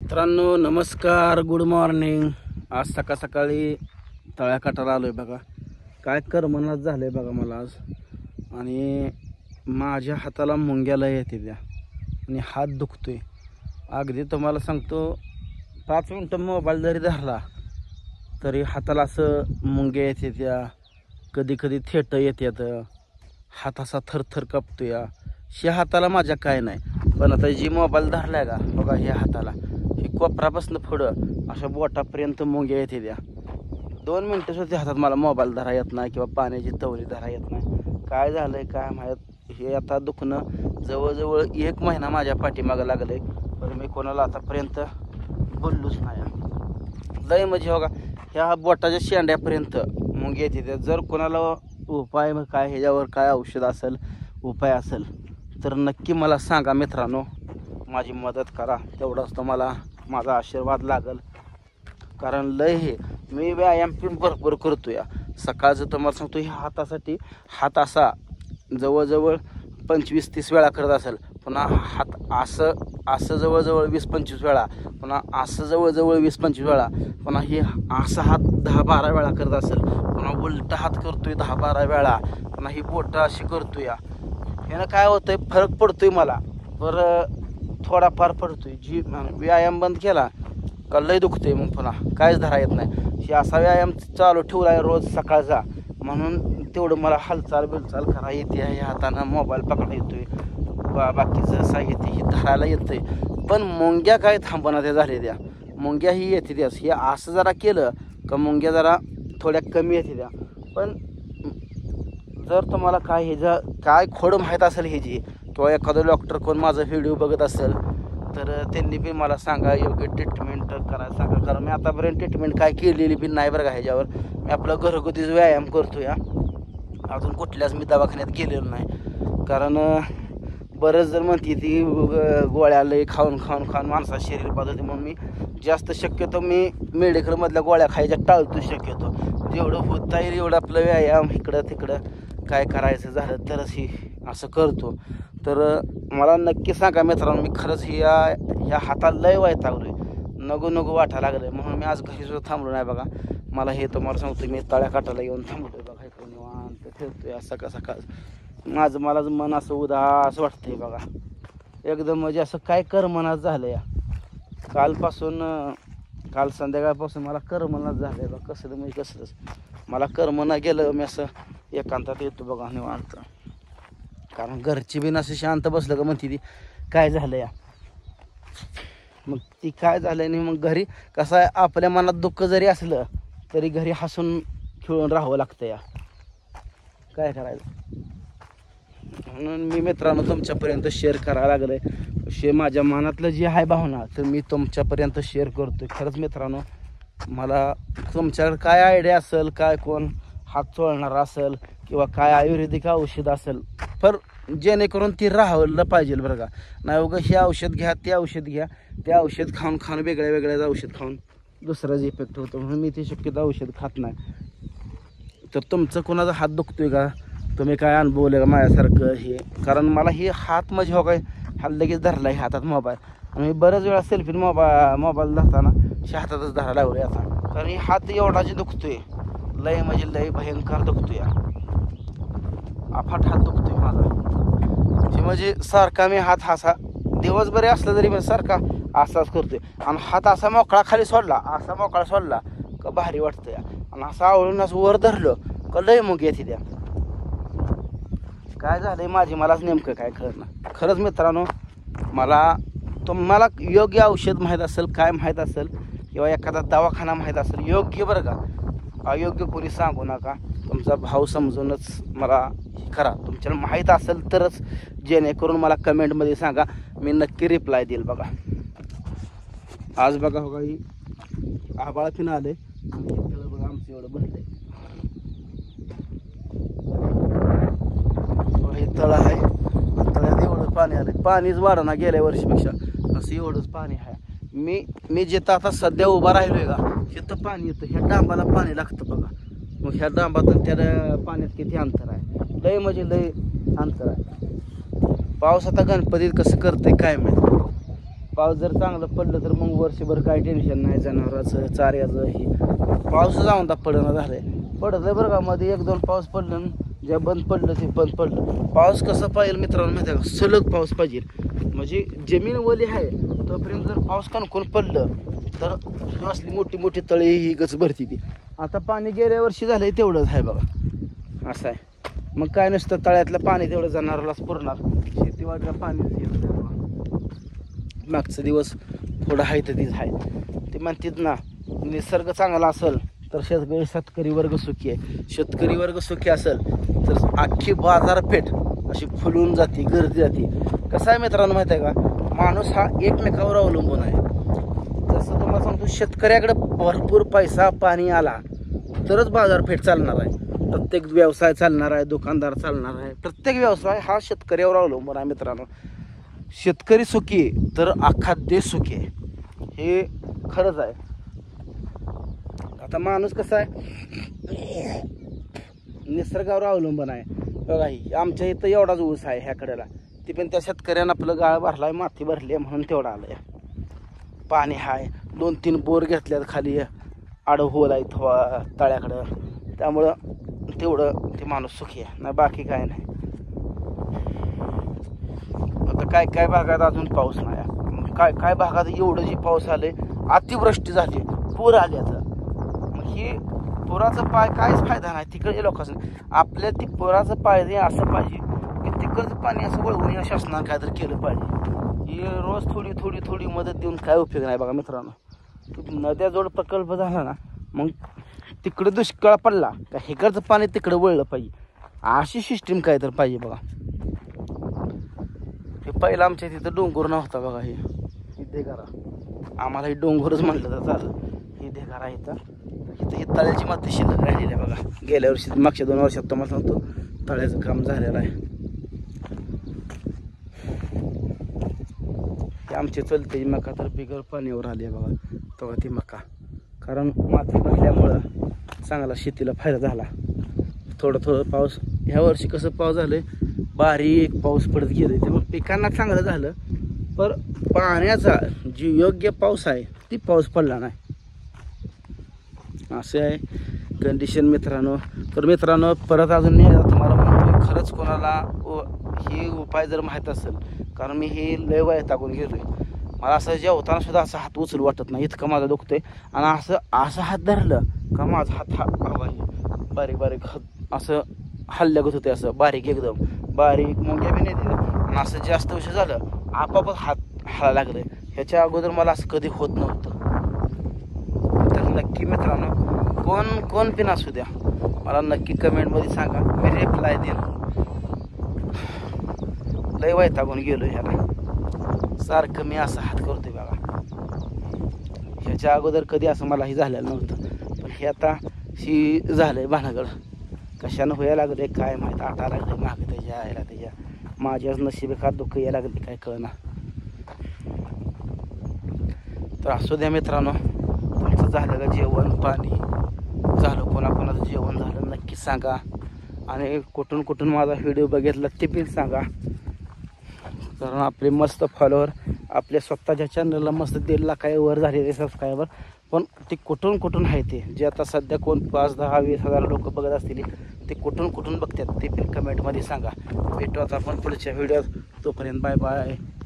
मित्रांनो नमस्कार, good morning. आज सकाळी तळ्याकाठाला आलोय बघा। काय करमनाच झालंय बघा मला आज, आणि माझ्या हाताला मुंग्याला येते त्या आणि हात दुखतोय अगदी। तुम्हाला सांगतो 5 मिनिटं मोबाईल जरी धरला तरी हाताला असं मुंग्या येते त्या, कधी कधी थेट येतात, हात असा थरथर कापतोय। ह्या हाताला माझ्या काय नाही, पण आता जी मोबाईल धरलाय का बघा, ह्या हाताला ही कोपरापासून पुढं अशा बोटापर्यंत मुंग्या येते त्या। 2 मिनिटं सुद्धा हातात मला मोबाईल धरा येत नाही किंवा पाण्याची तवली धरा येत नाही। काय झालंय काय माहीत, हे आता दुखणं जवळजवळ 1 महिना माझ्या पाठीमागं लागलंय, पण मी कोणाला आतापर्यंत बोललोच नाही। लय म्हणजे बघा ह्या बोटाच्या शेंड्यापर्यंत मुंग्या येते त्या। जर कोणाला उपाय काय, ह्याच्यावर काय औषध असेल, उपाय असेल तर नक्की मला सांगा मित्रांनो, माझी मदत करा। तेवढाच तुम्हाला माझा आशीर्वाद लागल, कारण लय हे मी व्यायाम पण भरपूर करतो या। सकाळचं तुम्हाला सांगतो, ह्या हातासाठी हात असा जवळजवळ 25-30 वेळा करत असेल, पुन्हा हात असं जवळजवळ 20-25 वेळा, पुन्हा असं जवळजवळ 20-25 वेळा, पुन्हा हे असा हात 10-12 वेळा करत असेल, पुन्हा उलटा हात करतोय 10-12 वेळा, पुन्हा ही बोटं अशी करतोय या। ह्यानं काय होतंय, फरक पडतोय मला, बरं थोडाफार पडतोय। जी व्यायाम बंद केला का लय दुखतंय, मग पुन्हा काहीच धरा येत नाही। हे असा व्यायाम चालू ठेवला आहे रोज सकाळचा, म्हणून तेवढं मला हालचाल बिलचाल करा येते, ह्या हातानं मोबाईल पकडा येतोय, बाकीचं साहित्य ही धरायला येतंय। पण मुंग्या काय थांबना त्या झाल्या त्या, मुंग्या ही येते त्याच। हे असं जरा केलं का मुंग्या जरा थोड्या कमी येते त्या। पण जर तुम्हाला काय ह्याचं काय खोड माहीत असेल ह्याची, किंवा एखादं डॉक्टर कोण माझा व्हिडिओ बघत असेल तर त्यांनी बी मला सांगा, योग्य ट्रीटमेंट करायला सांगा। कारण मी आतापर्यंत ट्रीटमेंट काय केलेली बी नाही बरं का ह्याच्यावर। मी आपलं घरगुतीच व्यायाम करतो या, अजून कुठल्याच मी दवाखान्यात गेलेलो नाही। कारण बरेच जण म्हणते ती गोळ्या लय खाऊन माणसाचं शरीर पाहते, म्हणून मी जास्त शक्यतो मी मेडिकलमधल्या गोळ्या खायच्या टाळतो शक्यतो। जेवढं होत आहे एवढं आपलं व्यायाम इकडं तिकडं काय करायचं झालं तरच ही असं करतो। तर मला नक्की सांगा मित्रांनो, मी खरंच ह्या हाताला लय वैतागलोय, नको वाटायला लागलंय, म्हणून मी आज घरी सुद्धा थांबलो नाही बघा। मला हे तुम्हाला सांगतो, मी तळ्याकाठाला येऊन थांबलोय बघा, इकडे निवांत फिरतोय सकाळ माझं मलाच मन असं उदास वाटतंय बघा एकदम, म्हणजे असं काय करमनाच झालं या। काल संध्याकाळपासून मला करमनाच झालंय बघा, कसलंच मला करमना गेलं। मी असं एकांतात येतो बघा निवांत, कारण घरची बिन असं शांत बसलं का म्हणते ती काय झालं या, मग ती काय झालं नाही। मग घरी कसं आहे, आपल्या मनात दुःख जरी असलं तरी घरी हसून खेळून राहावं लागतं या, काय करायचं। म्हणून मी मित्रांनो तुमच्यापर्यंत शेअर करायला लागलंय, माझ्या मनातलं जे आहे भावना तर मी तुमच्यापर्यंत शेअर करतोय। खरंच मित्रांनो, मला तुमच्याकडे काय आयडिया असेल, काय कोण हात चोळणार असेल, किंवा काय आयुर्वेदिक औषध असेल, पर जेणेकरून ती राहावलं पाहिजे बरं का। नाही उगं हे औषध घ्या, ते औषध घ्या, ते औषध खाऊन वेगळ्या औषध खाऊन दुसराच इफेक्ट होतो, म्हणून मी ते शक्यतो औषध खात नाही। तर तुमचं कोणाचा हात दुखतोय का, तुम्ही काय अनुभवलं का माझ्यासारखं हे, कारण मला हे हात म्हणजे हो काय हा लगेच धरला आहे हातात मोबाईल, आणि मी बऱ्याच वेळा सेल्फी मोबाईल धरताना हातातच धरायला लागलो आता, कारण हे हात एवढा जे दुखतोय लय म्हणजे लय भयंकर दुखतोय, अफाट हात दुखतोय माझा। म्हणजे सारखा मी हात असा दिवसभर असला तरी मी सारखा असाच करतोय, आणि हात असा मोकळा खाली सोडला, असा मोकळा सोडला का भारी वाटतं या, आणि असं आवडून असं वर धरलं का लय मग येते त्या। काय झालंय मलाच नेमकं काय कळणार। खरंच मित्रांनो, तुम्हाला योग्य औषध माहीत असेल, काय माहीत असेल, किंवा एखादा दवाखाना माहीत असेल योग्य बरं का, अयोग्य कोणी सांगू नका। तुमचा भाव समजूनच मला करा, तुमच्याला माहीत असेल तरच, जेणेकरून मला कमेंटमध्ये सांगा, मी नक्की रिप्लाय देईल बघा। आज बघा हो काही आभाळ फिन आले, बघा आमचं एवढं भरलंय, हे तळ आहे, तळ्यात एवढं पाणी आलं, पाणीच वाढना गेल्या वर्षीपेक्षा, असं एवढंच पाणी आहे। मी जिथं आता सध्या उभा राहिलोय का, तिथं पाणी येतं, ह्या डांबाला पाणी लागतं बघा। मग ह्या डांबातून त्या पाण्यात किती अंतर आहे, लय म्हणजे लय अंतर आहे। पाऊस आता गणपतीत कसं करतंय काय माहिती, पाऊस जर चांगलं पडलं तर मग वर्षभर काय टेन्शन नाही, जनावराचं चाऱ्याचं ही पाऊस जाऊन पडणं झालंय. पडतंय बरं का, मध्ये 1-2 पाऊस पडलं, जे बंद पडलं ते बंद पडलं. पाऊस कसं पाहिजे मित्रांनो माहिती आहे का, सलग पाऊस पाहिजे. म्हणजे जमीन ओली आहे तोपर्यंत जर पाऊस कणकून पडलं तर असली मोठी मोठी तळी ही गच भरती ती. आता पाणी गेल्या वर्षी झालंय तेवढंच आहे बघा, असं आहे. मग काय नसतं, तळ्यातलं पाणी तेवढं जनावरालाच पुरणार, शेतीवाडीला पाणीच येत नाही बघा. मागचा दिवस थोडं आहे तर तीच आहे. ते म्हणतात ना, निसर्ग चांगला असेल तर शेतकरी वर्ग सुखी आहे. शेतकरी वर्ग सुखी असेल तर अख्खी बाजारपेठ अशी फुलून जाते, गर्दी जाते. कसं आहे मित्रांनो माहिती आहे का, माणूस हा एकमेकावर अवलंबून आहे. जसं तुम्हाला सांगतो, शेतकऱ्याकडे भरपूर पैसा पाणी आला तरच बाजारपेठ चालणार आहे, प्रत्येक व्यवसाय चालणार आहे, दुकानदार चालणार आहे. प्रत्येक व्यवसाय हा शेतकऱ्यावर अवलंबून आहे मित्रांनो. शेतकरी सुखी तर अख्खा देश सुखी आहे, हे खरंच आहे. आता माणूस कसा आहे, निसर्गावर अवलंबून आहे बघा. ही आमच्या इथं एवढाच ऊस आहे ह्या कडेला, ती पण त्या शेतकऱ्यानं आपलं गाळ भरलाय, माती भरली आहे म्हणून तेवढं आलंय. पाणी आहे, 2-3 बोर घेतल्यात खाली, आडहोल आहे तळ्याकडं, त्यामुळं तेवढं ते माणूस सुखी आहे, नाही बाकी काय नाही. आता काय काय भागात अजून पाऊस नाही, काय काय भागात एवढं जे पाऊस आले, अतिवृष्टी झाली, पूर आले. आता मग ही पुराचं पाय काहीच फायदा नाही तिकडे लोकांना. आपल्या ती पुराचं पाय असं पाहिजे की तिकडचं पाणी असं वळवून या शासनानं काय तर केलं पाहिजे. ही रोज थोडी थोडी थोडी मदत देऊन काय उपयोग नाही बघा मित्रांनो. नद्याजोड प्रकल्प झाला ना, मग तिकडं दुष्काळ पडला का इकडचं पाणी तिकडं वळलं पाहिजे, अशी सिस्टीम काय तर पाहिजे बघा. हे पहिलं आमच्या तिथं डोंगर नव्हता बघा, हे देगारा, आम्हाला हे डोंगरच म्हटलं तर चालेल. हे देगारा इथं ही तळ्याची माती शिल्लक राहिलेली आहे बघा. गेल्या वर्षी मागच्या 2 वर्षात तुम्हाला सांगतो तळ्याचं काम झालेलं आहे. हे आमची चलते मका तर बिगर पाण्यावर आली आहे बघा, तेव्हा ती मका, कारण माती भरल्यामुळं चांगला शेतीला फायदा झाला. थोडं थोडं पाऊस ह्या वर्षी कसं पाऊस झालं, बारीक पाऊस पडत गेलं, त्यामुळे पिकांना चांगलं झालं. पण पाण्याचा जी योग्य पाऊस आहे ती पाऊस पडला नाही, असे आहे कंडिशन मित्रांनो. तर मित्रांनो परत अजून मी तुम्हाला म्हणतो, खरंच कोणाला हे उपाय जर माहीत असेल, कारण मी हे लय वैतागून गेलोय. मला असं जेवताना सुद्धा असं हात उचलू वाटत नाही, इतकं माझा दुखतोय. आणि असं हात धरलं का माझा हात बारीक बारीक असं हल्ल्यागत होते, असं बारीक एकदम बारीक मुंग्या बी नाही दिलं. आणि असं जास्त उशीर झालं आपापच हात हलायला लागले. ह्याच्या अगोदर मला असं कधी होत नव्हतं. तर नक्की मित्रांनो कोण पिन असू द्या, मला नक्की कमेंटमध्ये सांगा, मी रिप्लाय देईन. लय वैतागून गेलो ह्याला, सारखं मी असं हात करतोय बघा. ह्याच्या अगोदर कधी असं मलाही झालेलं नव्हतं, पण हे आता ही झालंय भानगड. कशानं व्हायला लागले काय माहीत, आटा लागले मागं त्याच्या माझ्याच नशिबे का दुःख यायला लागले काय कळना. तर असू द्या मित्रांनो, तुमचं झालं का जेवण पाणी झालं, कोणाकोणाचं जेवण झालं नक्की सांगा. आणि कुठून कुठून माझा व्हिडिओ बघितला ते पण सांगा, कारण आपले मस्त फॉलोअर आपल्या स्वतःच्या चॅनलला मस्त 1.5 लाखावर झालेले सबस्क्रायबर, पण ते कुठून आहे ते जे आता सध्या कोण 5, 10, 20 हजार लोक बघत असतील, ते कुठून बघतात ते पण कमेंटमध्ये सांगा. भेटू आता आपण पुढच्या व्हिडिओत. तोपर्यंत बाय बाय.